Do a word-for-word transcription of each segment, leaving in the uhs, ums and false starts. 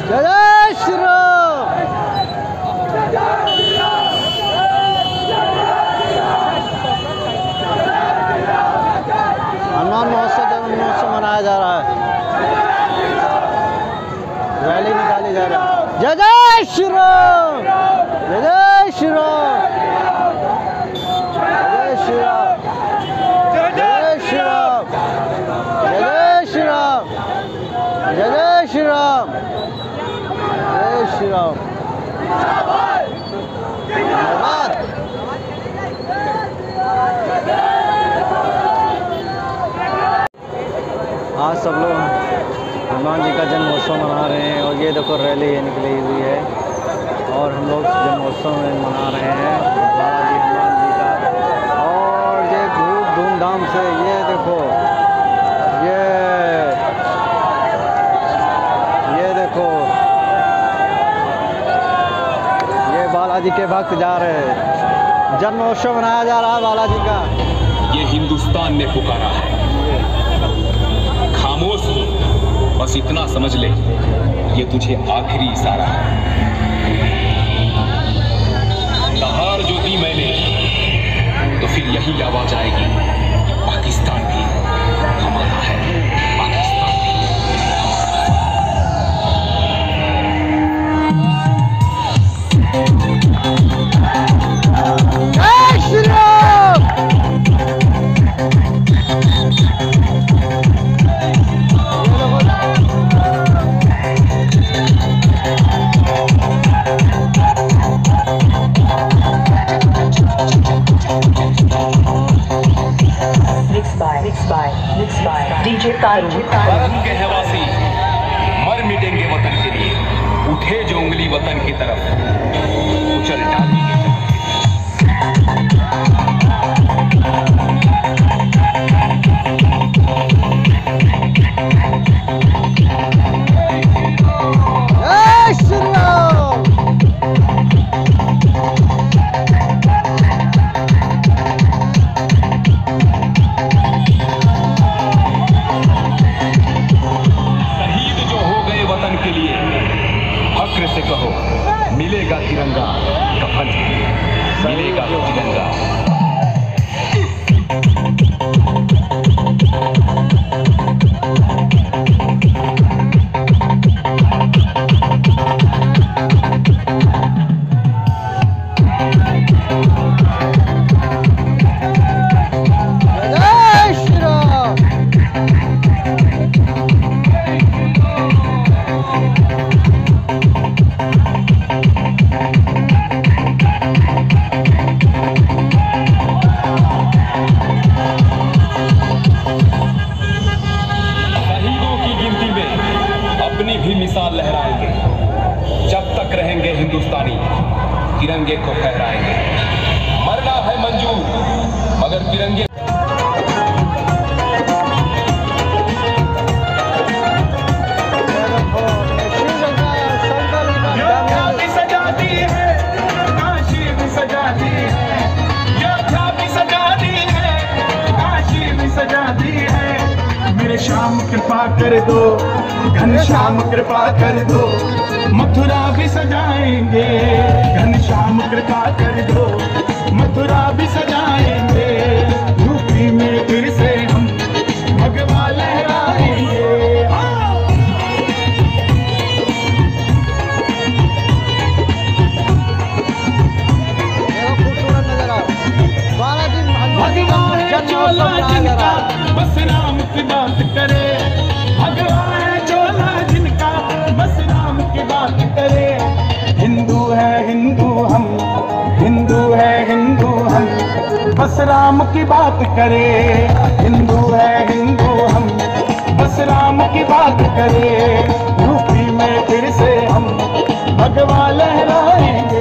जय श्री राम। हनुमान महोत्सव जन्म महोत्सव मनाया जा रहा है, रैली निकाली जा रही है। जय जय श्री राम, जय जय श्री राम, जय श्री राम, जय श्री राम, जय श्री राम, जय श्री राम, जय श्री राम। धन्यवाद। आज सब लोग हनुमान जी का जन्मोत्सव मना रहे हैं और ये देखो रैली निकली हुई है और हम लोग जन्मोत्सव में मना रहे हैं बालाजी हनुमान जी का। और ये खूब धूमधाम से, ये देखो, ये ये देखो, ये बालाजी के भक्त जा रहे हैं, जन्मोत्सव मनाया जा रहा है बालाजी का। ये हिंदुस्तान ने पुकारा है, खामोश हो, बस इतना समझ ले, ये तुझे आखिरी इशारा है। दहाड़ जो दी मैंने तो फिर यही आवाज आएगी, पाकिस्तान भी हमारा है, पाकिस्तान भी हमारा। जय श्री राम। डीजे तारू के हवासी मर मिटेंगे वतन के लिए, उठे जो उंगली वतन की तरफ, उछल डालेंगे। जय श्री राम। फक्र से कहो, मिलेगा तिरंगा कफन, मिलेगा तिरंगा। मिसाल लहराएंगे, जब तक रहेंगे हिंदुस्तानी तिरंगे को फहराएंगे। मरना है मंजूर मगर तिरंगे श्याम कृपा कर दो, घनश्याम कृपा कर दो, मथुरा भी सजाएंगे। घनश्याम कृपा कर दो, मथुरा भी सजाएंगे। यूपी में फिर से हम भगवा लहराएंगे। बस राम की बात करे, भगवान चोला जिनका, बस राम की बात करे। हिंदू है हिंदू हम, हिंदू है हिंदू हम, बस राम की बात करे। हिंदू है हिंदू हम, बस राम की बात करे। यूपी में फिर से हम भगवा लहराएंगे।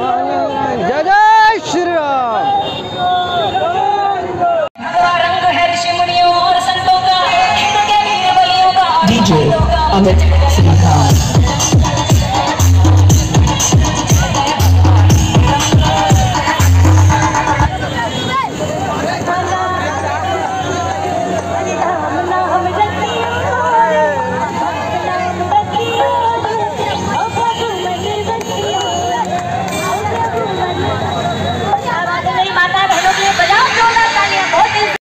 रंग है Amit